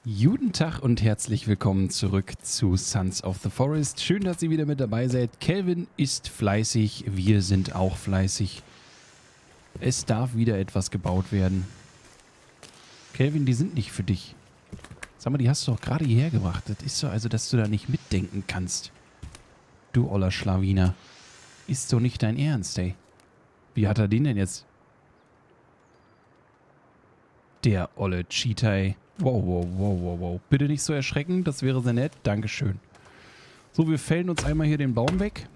Guten Tag und herzlich willkommen zurück zu Sons of the Forest. Schön, dass ihr wieder mit dabei seid. Kelvin ist fleißig, wir sind auch fleißig. Es darf wieder etwas gebaut werden. Kelvin, die sind nicht für dich. Sag mal, die hast du doch gerade hierher gebracht. Das ist so, also, dass du da nicht mitdenken kannst. Du oller Schlawiner. Ist so nicht dein Ernst, ey. Wie hat er den denn jetzt? Der olle Cheetah, ey. Wow, wow, wow, wow, wow. Bitte nicht so erschrecken, das wäre sehr nett. Dankeschön. So, wir fällen uns einmal hier den Baum weg.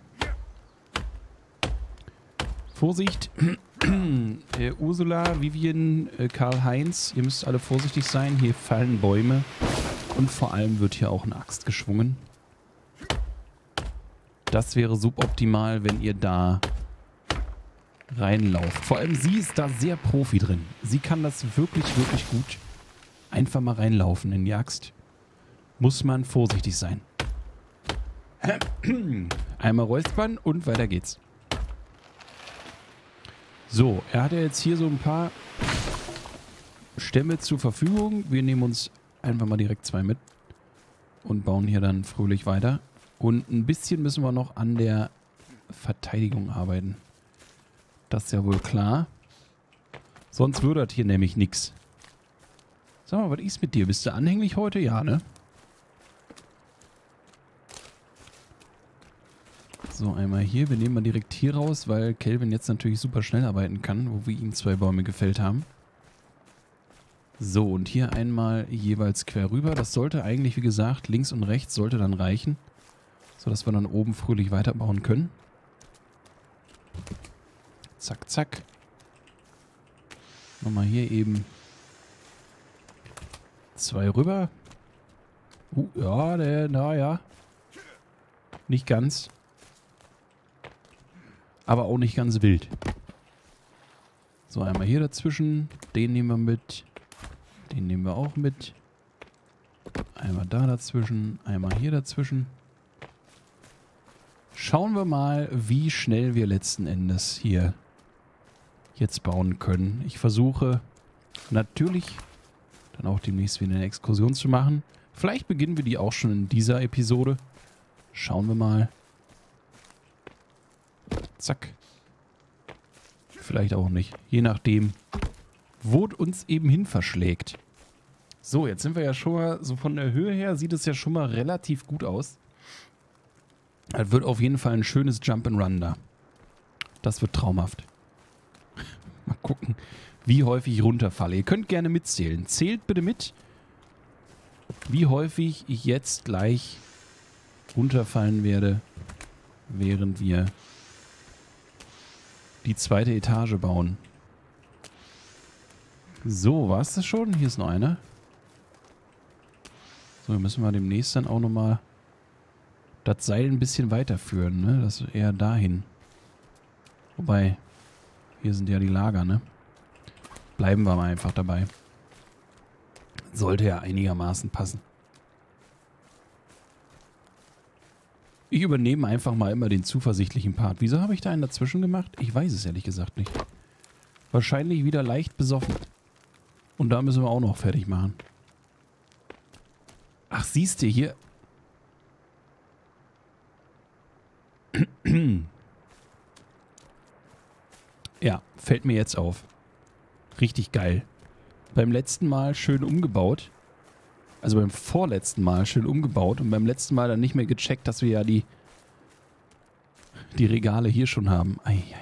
Vorsicht. Ursula, Vivian, Karl-Heinz, ihr müsst alle vorsichtig sein. Hier fallen Bäume. Und vor allem wird hier auch eine Axt geschwungen. Das wäre suboptimal, wenn ihr da reinlauft. Vor allem sie ist da sehr Profi drin. Sie kann das wirklich, wirklich gut. Einfach mal reinlaufen in die Axt. Muss man vorsichtig sein. Einmal räuspern und weiter geht's. So, er hat ja jetzt hier so ein paar Stämme zur Verfügung. Wir nehmen uns einfach mal direkt 2 mit und bauen hier dann fröhlich weiter. Und ein bisschen müssen wir noch an der Verteidigung arbeiten. Das ist ja wohl klar. Sonst würde das hier nämlich nichts. Sag mal, was ist mit dir? Bist du anhänglich heute? Ja, ne? So, einmal hier. Wir nehmen mal direkt hier raus, weil Kelvin jetzt natürlich super schnell arbeiten kann, wo wir ihm 2 Bäume gefällt haben. So, und hier einmal jeweils quer rüber. Das sollte eigentlich, wie gesagt, links und rechts sollte dann reichen, sodass wir dann oben fröhlich weiterbauen können. Zack, zack. Nochmal hier eben 2 rüber. Ja, naja. Nicht ganz. Aber auch nicht ganz wild. So, einmal hier dazwischen. Den nehmen wir mit. Den nehmen wir auch mit. Einmal da dazwischen. Einmal hier dazwischen. Schauen wir mal, wie schnell wir letzten Endes hier jetzt bauen können. Ich versuche natürlich dann auch demnächst wieder eine Exkursion zu machen. Vielleicht beginnen wir die auch schon in dieser Episode. Schauen wir mal. Zack. Vielleicht auch nicht. Je nachdem, wo es uns eben hin verschlägt. So, jetzt sind wir ja schon mal, so von der Höhe her sieht es ja schon mal relativ gut aus. Das wird auf jeden Fall ein schönes Jump'n'Run da. Das wird traumhaft. Mal gucken, wie häufig ich runterfalle. Ihr könnt gerne mitzählen. Zählt bitte mit, wie häufig ich jetzt gleich runterfallen werde, während wir die 2. Etage bauen. So, war es das schon? Hier ist noch einer. So, müssen wir demnächst dann auch nochmal das Seil ein bisschen weiterführen, ne? Das ist eher dahin. Wobei, hier sind ja die Lager, ne? Bleiben wir mal einfach dabei. Sollte ja einigermaßen passen. Ich übernehme einfach mal immer den zuversichtlichen Part. Wieso habe ich da einen dazwischen gemacht? Ich weiß es ehrlich gesagt nicht. Wahrscheinlich wieder leicht besoffen. Und da müssen wir auch noch fertig machen. Ach, siehst du hier... Ja, fällt mir jetzt auf. Richtig geil. Beim letzten Mal schön umgebaut. Also beim vorletzten Mal schön umgebaut. Und beim letzten Mal dann nicht mehr gecheckt, dass wir ja die Regale hier schon haben.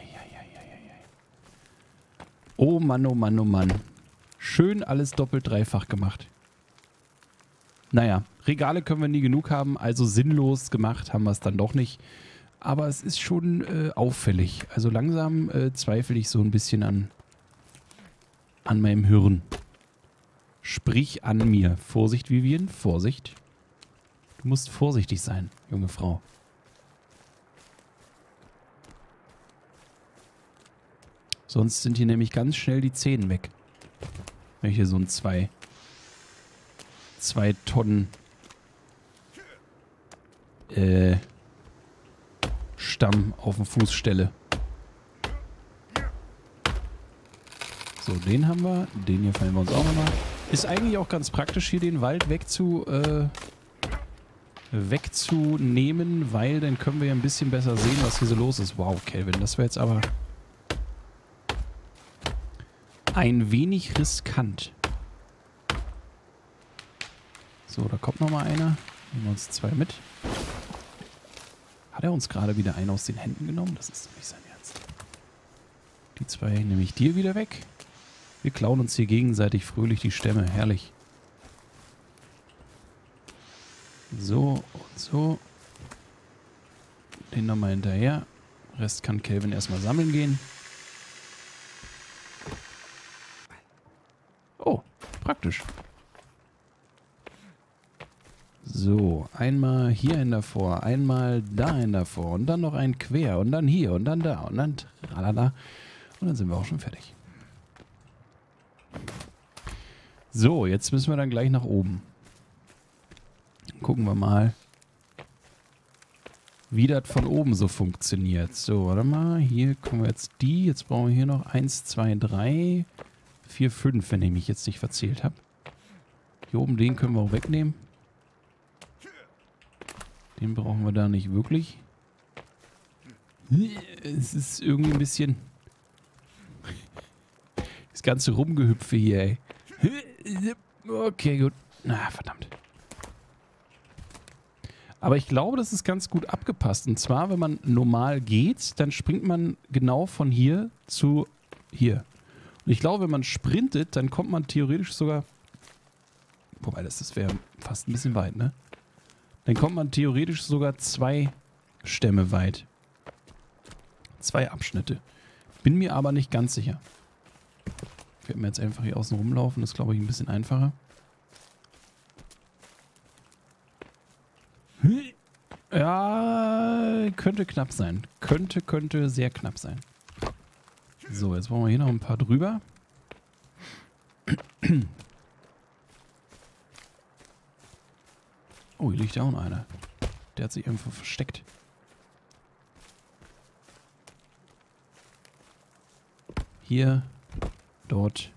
Oh Mann, oh Mann, oh Mann. Schön alles doppelt dreifach gemacht. Naja, Regale können wir nie genug haben. Also sinnlos gemacht haben wir es dann doch nicht. Aber es ist schon auffällig. Also langsam zweifle ich so ein bisschen an meinem Hirn. Sprich an mir. Vorsicht, Vivian, Vorsicht. Du musst vorsichtig sein, junge Frau. Sonst sind hier nämlich ganz schnell die Zähne weg. Wenn ich hier so ein 2 Tonnen Stamm auf den Fuß stelle. So, den haben wir. Den hier fallen wir uns auch nochmal. Ist eigentlich auch ganz praktisch, hier den Wald wegzunehmen, weil dann können wir ja ein bisschen besser sehen, was hier so los ist. Wow, Kelvin, das wäre jetzt aber ein wenig riskant. So, da kommt nochmal einer. Nehmen wir uns 2 mit. Hat er uns gerade wieder einen aus den Händen genommen? Das ist doch nicht sein Ernst. Die 2 nehme ich dir wieder weg. Wir klauen uns hier gegenseitig fröhlich die Stämme. Herrlich. So und so. Den nochmal hinterher. Rest kann Kelvin erstmal sammeln gehen. Oh, praktisch. So, einmal hierhin davor, einmal dahin davor und dann noch ein quer und dann hier und dann da und dann tralala. Und dann sind wir auch schon fertig. So, jetzt müssen wir dann gleich nach oben. Gucken wir mal, wie das von oben so funktioniert. So, warte mal. Hier kommen wir jetzt die. Jetzt brauchen wir hier noch 1, 2, 3, 4, 5, wenn ich mich jetzt nicht verzählt habe. Hier oben den können wir auch wegnehmen. Den brauchen wir da nicht wirklich. Es ist irgendwie ein bisschen... Das ganze Rumgehüpfe hier, ey. Okay, gut. Na, verdammt. Aber ich glaube, das ist ganz gut abgepasst. Und zwar, wenn man normal geht, dann springt man genau von hier zu hier. Und ich glaube, wenn man sprintet, dann kommt man theoretisch sogar... Wobei, das wäre fast ein bisschen weit, ne? Dann kommt man theoretisch sogar 2 Stämme weit. 2 Abschnitte. Bin mir aber nicht ganz sicher. Ich werde mir jetzt einfach hier außen rumlaufen. Das ist, glaube ich, ein bisschen einfacher. Ja, könnte knapp sein. Könnte sehr knapp sein. So, jetzt brauchen wir hier noch ein paar drüber. Oh, hier liegt ja auch noch einer. Der hat sich irgendwo versteckt. Hier, dort.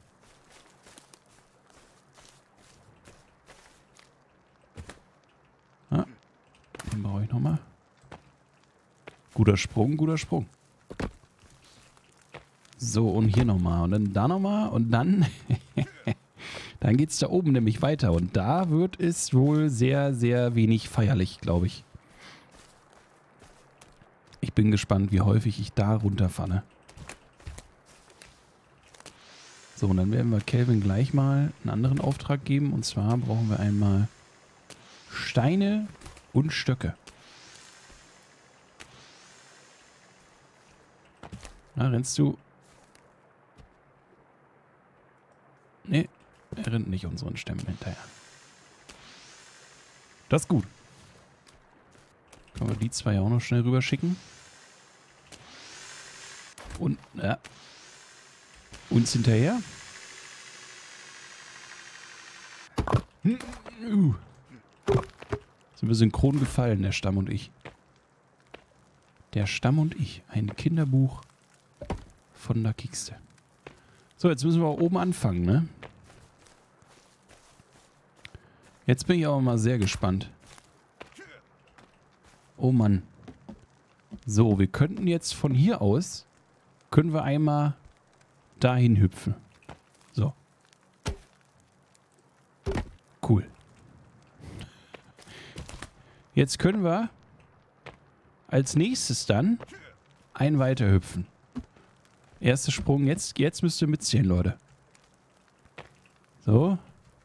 Ah, den brauche ich nochmal. Guter Sprung, guter Sprung. So, und hier nochmal. Und dann da nochmal. Und dann... Dann geht es da oben nämlich weiter. Und da wird es wohl sehr, sehr wenig feierlich, glaube ich. Ich bin gespannt, wie häufig ich da runterfalle. So, und dann werden wir Kelvin gleich mal einen anderen Auftrag geben. Und zwar brauchen wir einmal Steine und Stöcke. Na, rennst du? Nee. Er rennt nicht unseren Stämmen hinterher. Das ist gut. Können wir die 2 auch noch schnell rüber schicken. Und, ja. Uns hinterher. Sind wir synchron gefallen, der Stamm und ich. Der Stamm und ich. Ein Kinderbuch von der Kiste. So, jetzt müssen wir auch oben anfangen, ne? Jetzt bin ich aber mal sehr gespannt. Oh Mann. So, wir könnten jetzt von hier aus, können wir einmal dahin hüpfen. So. Cool. Jetzt können wir als nächstes dann einen weiter hüpfen. Erster Sprung. Jetzt müsst ihr mitzählen, Leute. So.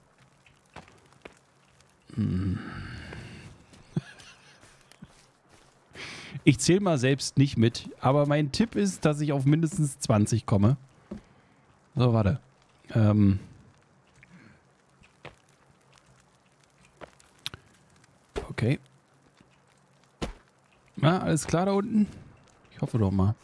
Ich zähle mal selbst nicht mit, aber mein Tipp ist, dass ich auf mindestens 20 komme. So, warte. Okay. Na, alles klar da unten? Ich hoffe doch mal.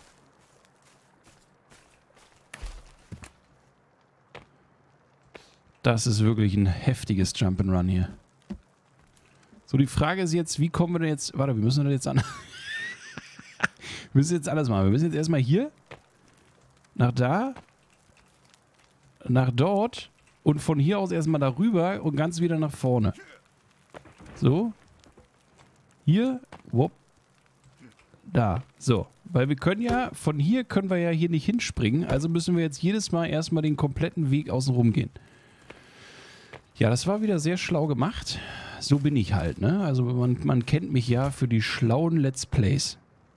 Das ist wirklich ein heftiges Jump'n'Run hier. So, die Frage ist jetzt, wie kommen wir denn jetzt... Warte, wir müssen das jetzt an... wir müssen jetzt alles machen. Wir müssen jetzt erstmal hier, nach da, nach dort und von hier aus erstmal darüber und ganz wieder nach vorne. So. Hier. Wupp. Da. So. Weil wir können ja, von hier können wir ja hier nicht hinspringen, also müssen wir jetzt jedes Mal erstmal den kompletten Weg außen rum gehen. Ja, das war wieder sehr schlau gemacht. So bin ich halt, ne? Also man kennt mich ja für die schlauen Let's Plays.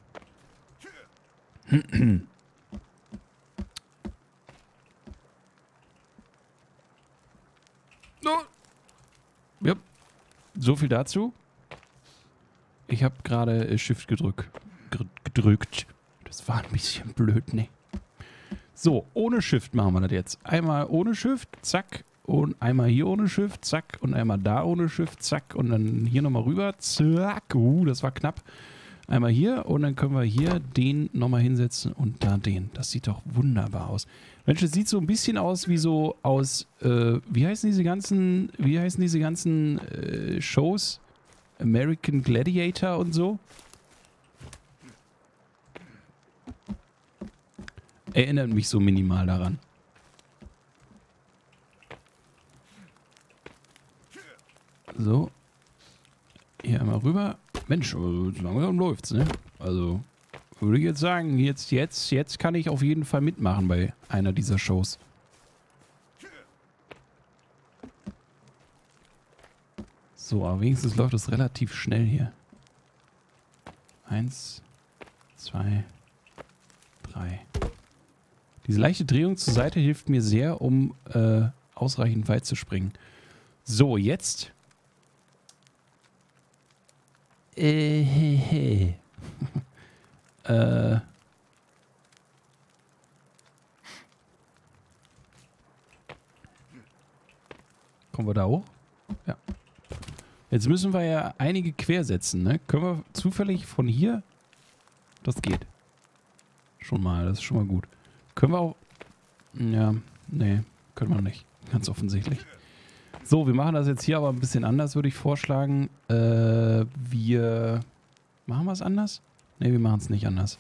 Ja, so viel dazu. Ich habe gerade Shift gedrückt. Das war ein bisschen blöd, ne? So, ohne Shift machen wir das jetzt. Einmal ohne Shift, zack. Und einmal hier ohne Shift, zack. Und einmal da ohne Shift, zack. Und dann hier nochmal rüber, zack. Das war knapp. Einmal hier und dann können wir hier den nochmal hinsetzen und da den. Das sieht doch wunderbar aus. Mensch, das sieht so ein bisschen aus wie so aus, wie heißen diese ganzen Shows? American Gladiator und so? Erinnert mich so minimal daran. So. Hier einmal rüber. Mensch, langsam läuft's, ne? Also, würde ich jetzt sagen, jetzt kann ich auf jeden Fall mitmachen bei einer dieser Shows. So, aber wenigstens läuft es relativ schnell hier. 1, 2, 3. Diese leichte Drehung zur Seite hilft mir sehr, um ausreichend weit zu springen. So, jetzt. Kommen wir da hoch? Ja. Jetzt müssen wir ja einige quersetzen, ne? Können wir zufällig von hier? Das geht. Schon mal, das ist schon mal gut. Können wir auch... Ja, nee, können wir nicht. Ganz offensichtlich. So, wir machen das jetzt hier aber ein bisschen anders, würde ich vorschlagen. Wir... Machen wir es anders? Ne, wir machen es nicht anders.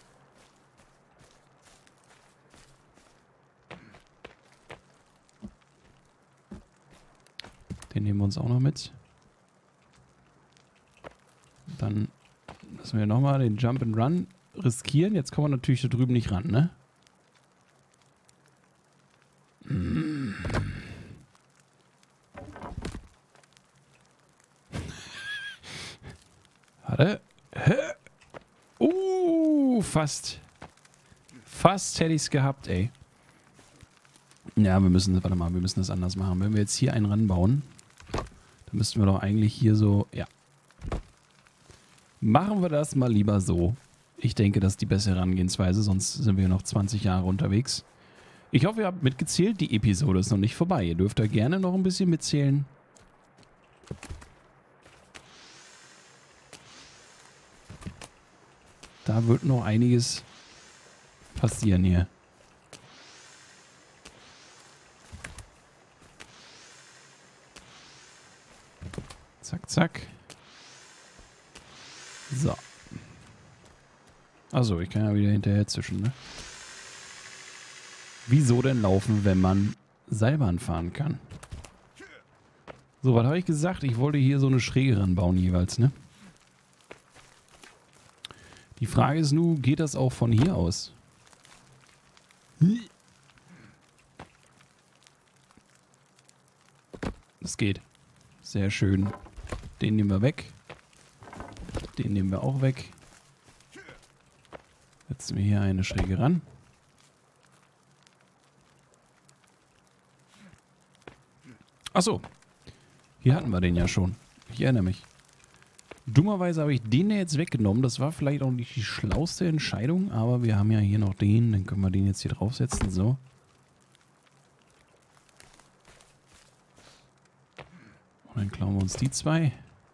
Den nehmen wir uns auch noch mit. Dann lassen wir nochmal den Jump and Run riskieren. Jetzt kommen wir natürlich da drüben nicht ran, ne? Warte. Fast. Fast hätte ich es gehabt, ey. Ja, wir müssen, warte mal, wir müssen das anders machen. Wenn wir jetzt hier einen ranbauen, dann müssten wir doch eigentlich hier so, ja. Machen wir das mal lieber so. Ich denke, das ist die bessere Herangehensweise, sonst sind wir noch 20 Jahre unterwegs. Ich hoffe, ihr habt mitgezählt. Die Episode ist noch nicht vorbei. Ihr dürft da gerne noch ein bisschen mitzählen. Da wird noch einiges passieren hier. Zack, zack. So. Also, ich kann ja wieder hinterher zischen, ne? Wieso denn laufen, wenn man Seilbahn fahren kann? So, was habe ich gesagt? Ich wollte hier so eine Schräge ranbauen jeweils, ne? Die Frage ist nun, geht das auch von hier aus? Das geht. Sehr schön. Den nehmen wir weg. Den nehmen wir auch weg. Setzen wir hier eine Schräge ran. Achso. Hier hatten wir den ja schon. Ich erinnere mich. Dummerweise habe ich den jetzt weggenommen. Das war vielleicht auch nicht die schlauste Entscheidung, aber wir haben ja hier noch den. Dann können wir den jetzt hier draufsetzen. So. Und dann klauen wir uns die zwei.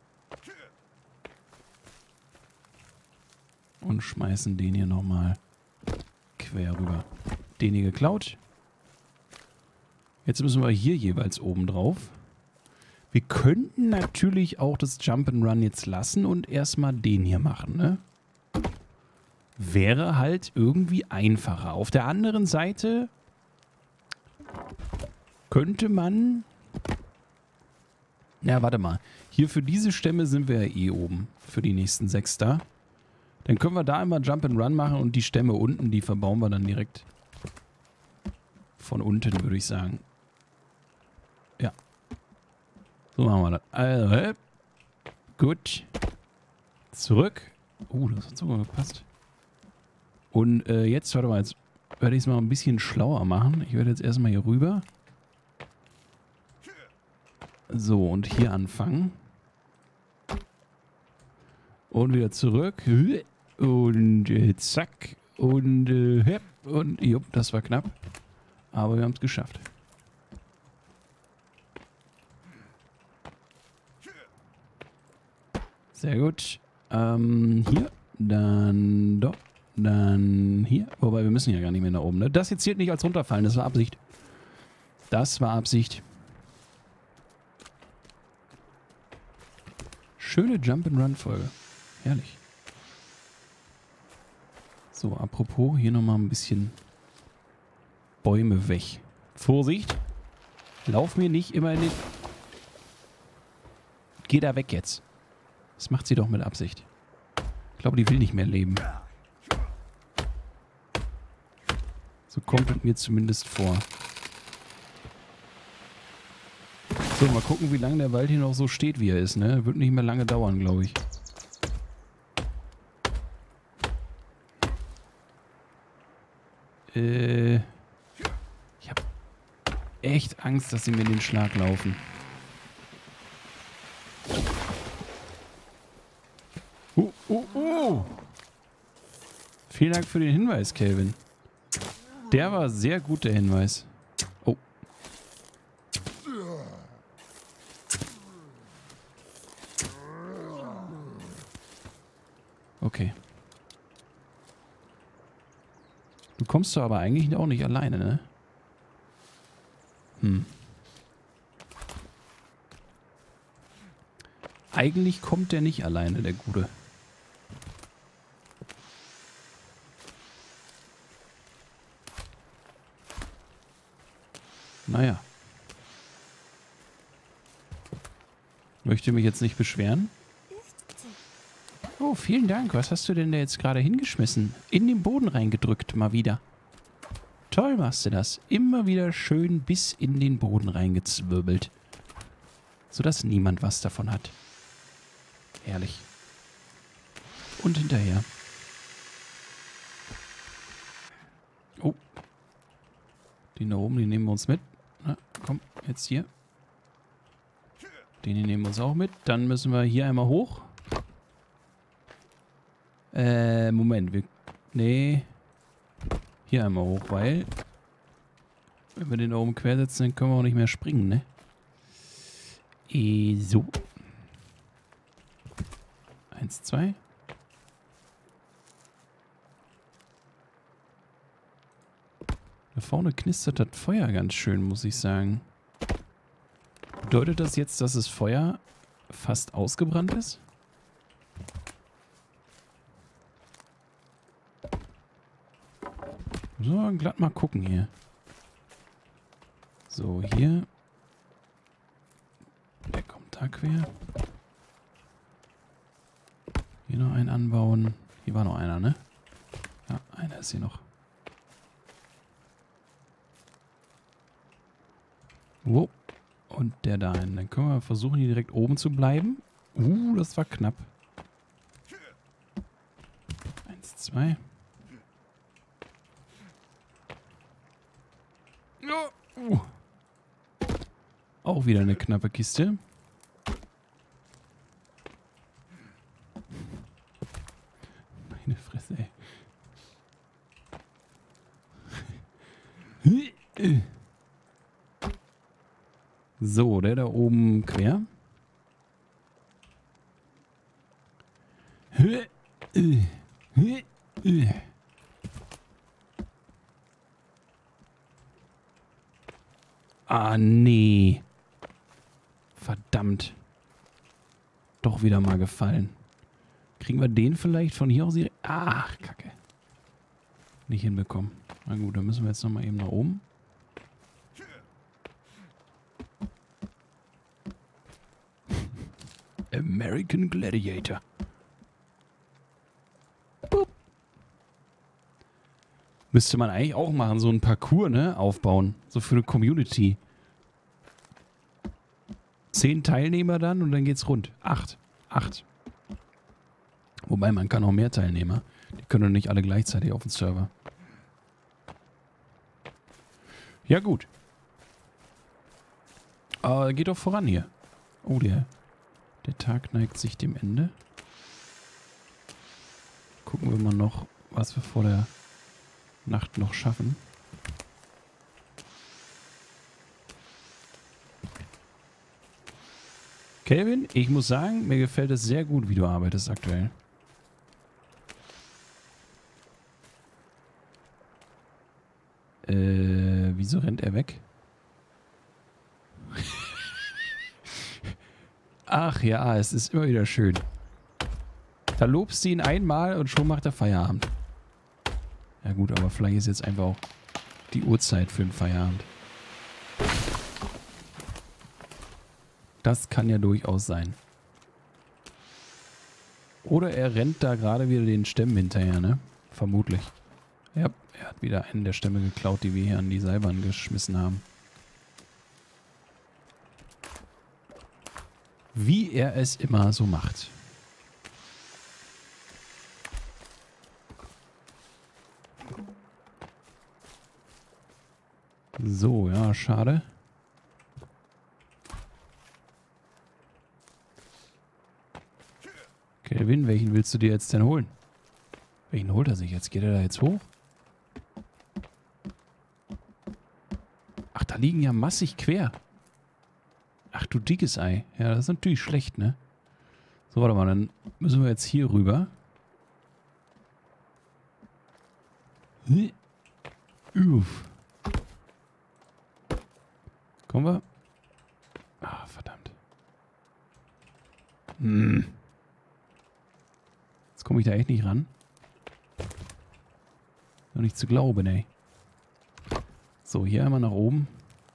Und schmeißen den hier nochmal quer rüber. Den hier geklaut. Jetzt müssen wir hier jeweils oben drauf. Wir könnten natürlich auch das Jump'n'Run jetzt lassen und erstmal den hier machen, ne? Wäre halt irgendwie einfacher. Auf der anderen Seite könnte man... Ja, warte mal. Hier für diese Stämme sind wir ja eh oben. Für die nächsten 6 da. Dann können wir da immer Jump and Run machen und die Stämme unten, die verbauen wir dann direkt von unten, würde ich sagen. Ja. So machen wir das. Also, gut. Zurück. Das hat sogar gepasst. Und jetzt, warte mal, jetzt werde ich es mal ein bisschen schlauer machen. Ich werde jetzt erstmal hier rüber. So, und hier anfangen. Und wieder zurück. Und zack. Und jupp, das war knapp. Aber wir haben es geschafft. Sehr gut. Hier. Dann dort. Dann hier. Wobei, wir müssen ja gar nicht mehr nach oben. Ne? Das jetzt zählt nicht als runterfallen. Das war Absicht. Das war Absicht. Schöne Jump-and-Run-Folge. Herrlich. So, apropos, hier nochmal ein bisschen Bäume weg. Vorsicht! Lauf mir nicht immer in den... Geh da weg jetzt. Das macht sie doch mit Absicht. Ich glaube, die will nicht mehr leben. So kommt es mir zumindest vor. So, mal gucken, wie lange der Wald hier noch so steht, wie er ist, ne? Wird nicht mehr lange dauern, glaube ich. Ich habe echt Angst, dass sie mir in den Schlag laufen. Vielen Dank für den Hinweis, Kelvin. Der war sehr gut, der Hinweis. Oh. Okay. Du kommst doch aber eigentlich auch nicht alleine, ne? Eigentlich kommt der nicht alleine, der Gute. Naja. Möchte mich jetzt nicht beschweren. Oh, vielen Dank. Was hast du denn da jetzt gerade hingeschmissen? In den Boden reingedrückt, mal wieder. Toll machst du das. Immer wieder schön bis in den Boden reingezwirbelt. Sodass niemand was davon hat. Herrlich. Und hinterher. Oh. Den da oben, den nehmen wir uns mit. Na, komm, jetzt hier. Den hier nehmen wir uns auch mit. Dann müssen wir hier einmal hoch. Moment. Nee. Hier einmal hoch, weil... Wenn wir den da oben quersetzen, dann können wir auch nicht mehr springen, ne? So. 1, 2. Da vorne knistert das Feuer ganz schön, muss ich sagen. Bedeutet das jetzt, dass das Feuer fast ausgebrannt ist? So, glatt mal gucken hier. So, hier. Der kommt da quer. Hier noch einen anbauen. Hier war noch einer, ne? Ja, einer ist hier noch. Wo? Und der da hin. Dann können wir versuchen, hier direkt oben zu bleiben. Das war knapp. 1, 2. Auch wieder eine knappe Kiste. Meine Fresse, ey. So, der da oben quer. Ah, nee. Verdammt. Doch wieder mal gefallen. Kriegen wir den vielleicht von hier aus? Ach, Kacke. Nicht hinbekommen. Na gut, dann müssen wir jetzt nochmal eben nach oben. American Gladiator. Boop. Müsste man eigentlich auch machen, so ein Parcours, ne? Aufbauen. So für eine Community. 10 Teilnehmer dann und dann geht's rund. 8. Wobei, man kann auch mehr Teilnehmer. Die können doch nicht alle gleichzeitig auf dem Server. Ja, gut. Aber geht doch voran hier. Oh, der Tag neigt sich dem Ende. Gucken wir mal noch, was wir vor der Nacht noch schaffen. Kelvin, ich muss sagen, mir gefällt es sehr gut, wie du arbeitest aktuell. Wieso rennt er weg? Ach ja, es ist immer wieder schön. Da lobst du ihn einmal und schon macht er Feierabend. Ja gut, aber vielleicht ist jetzt einfach auch die Uhrzeit für den Feierabend. Das kann ja durchaus sein. Oder er rennt da gerade wieder den Stämmen hinterher, ne? Vermutlich. Ja, er hat wieder einen der Stämme geklaut, die wir hier an die Seilbahn geschmissen haben. Wie er es immer so macht. So, ja, schade. Kelvin, welchen willst du dir jetzt denn holen? Welchen holt er sich jetzt? Geht er da jetzt hoch? Ach, da liegen ja massig quer. Ach du dickes Ei. Ja, das ist natürlich schlecht, ne? So, warte mal, dann müssen wir jetzt hier rüber. Uff. Kommen wir? Ah, verdammt. Jetzt komme ich da echt nicht ran. Noch nicht zu glauben, ey. So, hier einmal nach oben.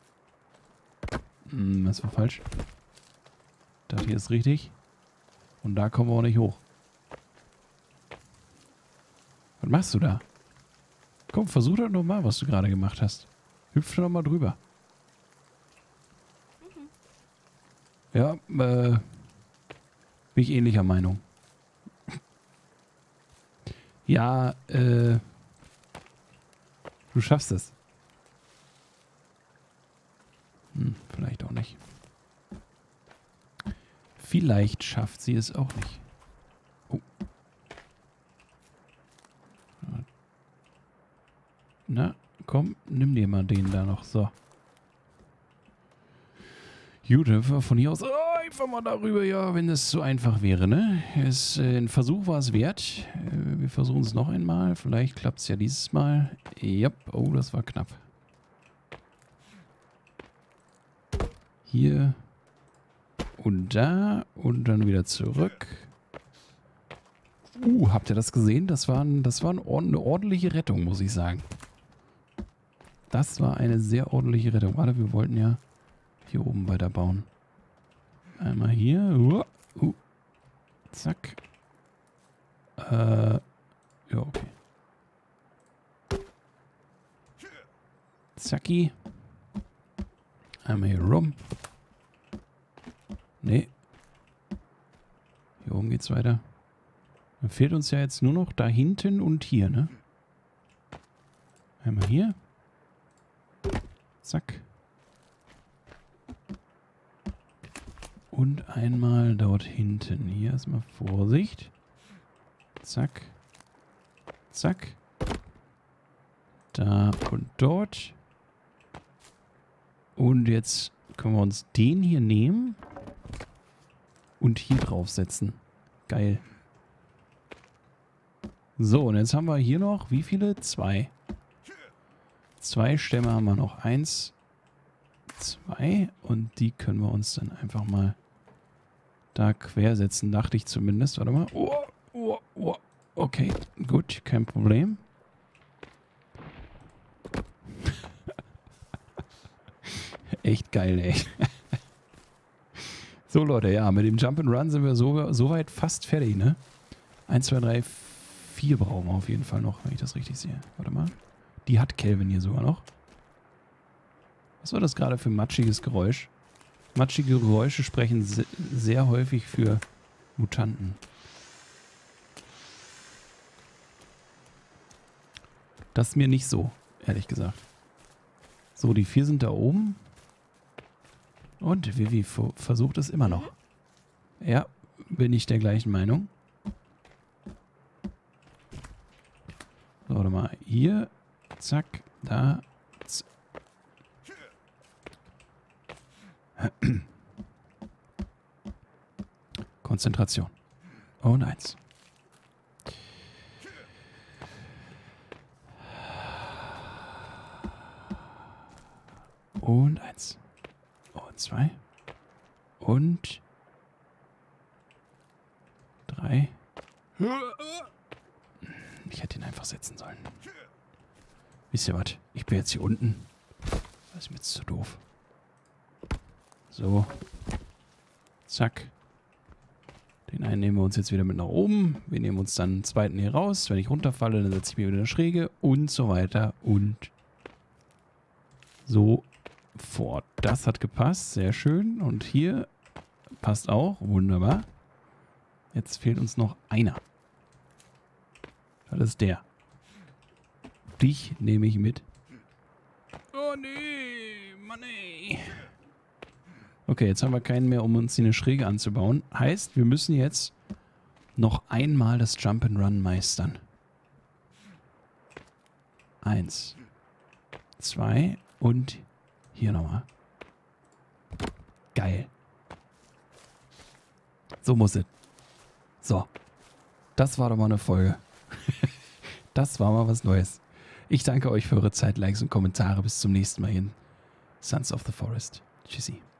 Das war falsch. Das hier ist richtig. Und da kommen wir auch nicht hoch. Was machst du da? Komm, versuch doch nochmal, was du gerade gemacht hast. Hüpf doch mal drüber. Ja, bin ich ähnlicher Meinung. Ja, du schaffst es. Vielleicht auch nicht. Vielleicht schafft sie es auch nicht. Oh. Na, komm, nimm dir mal den da noch. So. Gut, von hier aus einfach mal darüber, ja, wenn es so einfach wäre, ne? Ein Versuch war es wert. Wir versuchen es noch einmal. Vielleicht klappt es ja dieses Mal. Ja, oh, das war knapp. Hier und da und dann wieder zurück. Habt ihr das gesehen? Das war eine ordentliche Rettung, muss ich sagen. Das war eine sehr ordentliche Rettung. Warte, wir wollten ja hier oben weiterbauen. Einmal hier. Zack. Ja, okay. Zacki. Einmal hier rum. Nee. Hier oben geht's weiter. Dann fehlt uns ja jetzt nur noch da hinten und hier, ne? Einmal hier. Zack. Und einmal dort hinten. Hier erstmal Vorsicht. Zack. Zack. Da und dort. Und jetzt können wir uns den hier nehmen und hier draufsetzen. Geil. So, und jetzt haben wir hier noch, wie viele? 2. 2 Stämme haben wir noch. 1, 2. Und die können wir uns dann einfach mal da quersetzen, dachte ich zumindest. Warte mal. Okay, gut, kein Problem. Echt geil, ey. So, Leute, ja, mit dem Jump'n'Run sind wir soweit fast fertig, ne? 1, 2, 3, 4 brauchen wir auf jeden Fall noch, wenn ich das richtig sehe. Warte mal. Die hat Kelvin hier sogar noch. Was war das gerade für ein matschiges Geräusch? Matschige Geräusche sprechen sehr häufig für Mutanten. Das ist mir nicht so, ehrlich gesagt. So, die 4 sind da oben. Und Vivi versucht es immer noch. Ja, bin ich der gleichen Meinung. So, warte mal. Hier. Zack. Da. Konzentration. Und 1. Und 1. Und 2. Und 3. Ich hätte ihn einfach setzen sollen. Wisst ihr was? Ich bin jetzt hier unten. Das ist mir jetzt zu doof. So. Zack. Den einen nehmen wir uns jetzt wieder mit nach oben. Wir nehmen uns dann den zweiten hier raus. Wenn ich runterfalle, dann setze ich mir wieder eine Schräge und so weiter und so fort. Das hat gepasst. Sehr schön. Und hier passt auch. Wunderbar. Jetzt fehlt uns noch einer. Das ist der. Dich nehme ich mit. Oh nee, Mann ey. Okay, jetzt haben wir keinen mehr, um uns hier eine Schräge anzubauen. Heißt, wir müssen jetzt noch einmal das Jump'n'Run meistern. 1, 2 und hier nochmal. Geil. So muss es. So. Das war doch mal eine Folge. Das war mal was Neues. Ich danke euch für eure Zeit, Likes und Kommentare. Bis zum nächsten Mal hier in Sons of the Forest. Tschüssi.